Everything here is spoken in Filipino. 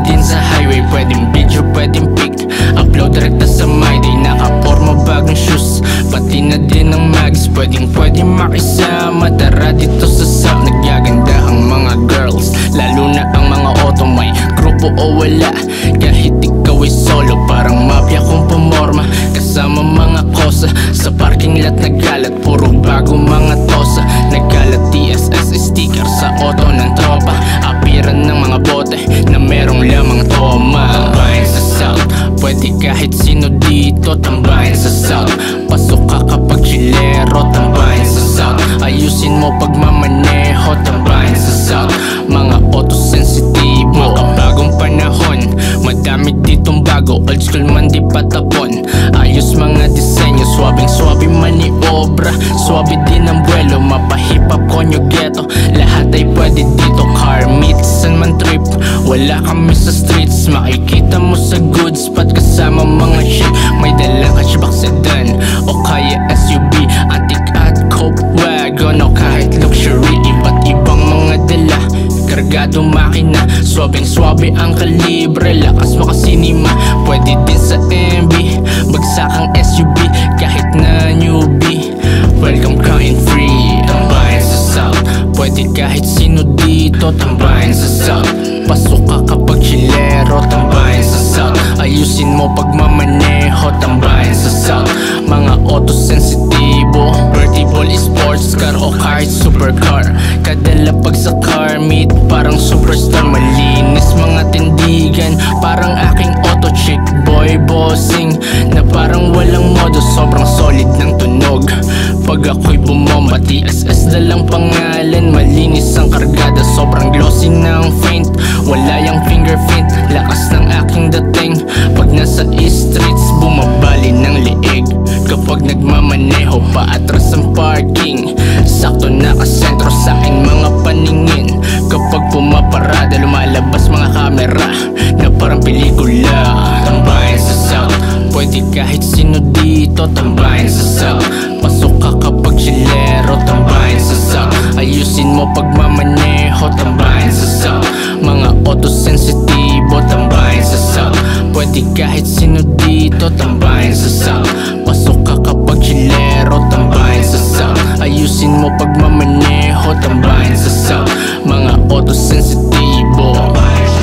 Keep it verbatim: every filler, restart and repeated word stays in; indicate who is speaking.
Speaker 1: din sa highway, pwedeng video, pwedeng pic. Upload direkta sa my day, nakaporma bagong shoes, pati na din ang mags. Pwedeng pwedeng makisama, tara dito sa sub. Nagyaganda ang mga girls, lalo na ang mga auto. May grupo o wala, kahit ikaw ay solo. Parang mafia kung pumorma, kasama mga kosa. Sa parking lot nagalat, puro bago mga tosa. Nagalat T S S sticker sa auto ng tropa. Apiran ng mga bote na merong lamang toma. Tambayan sa south, pwede kahit sino dito. Tambayan sa south, pasok ka kapag chilero. Tambayan sa south, ayusin mo pagmamaneho. Tambayan sa south, mga auto sensitibo. Makabagong panahon, madami ditong bago. Old school man di patapon, ayos mga disenyo. Swabing swabe maniobra, swabe din ang buwelo. Mapahipap konyo ghetto, lahat ay pwede dito. Car meets and man trip, wala kami sa streets. Makikita mo sa good spot kasama mga shit. May dalang hatchback sedan o kaya S U V, antique at cope wagon o kahit luxury. Iba't ibang mga dala, kargado makina. Swabing swabe ang kalibre, lakas makasinima. Pwede din sa M B, bagsakang S U V, kahit na newbie. Welcome kain free. Tambayan sa south, pwede kahit sino dito. Tambayan sa south, pasok ka kapag chilero. Tambayan sa south, ayusin mo pagmamaneho. Tambayan sa south, mga auto sensitibo. Convertible sports car o kahit supercar, kadala pag sa car meet, parang superstar. Malinis mga tindigan, parang aking auto chick. Boy bossing na parang walang modo, sobrang solid ng tunog. Pag ako'y bumomba, T S S na lang pangalan. Malinis ang kargada, sobrang glossy ng faint. Wala yung fingerprint, lakas ng aking dating. Pag nasa streets, bumabali ng liig. Kapag nagmamaneho, paatras ang parking. Sakto nakasentro sa aking mga paningin. Kapag pumaparada, lumalabas mga kamera na parang pelikula. Tambayan sa south, pwede kahit sino dito. Tambayan sa south, pasok ka kapag chilero. Tambayan sa south, ayusin mo pagmamaneho. Tambayan sa south, mga auto sensitibo. Tambayan sa south, pwede kahit sino dito. Tambayan sa south, pasok ka kapag chilero. Tambayan sa south, ayusin mo pagmamaneho. Tambayan sa south, mga auto sensitibo.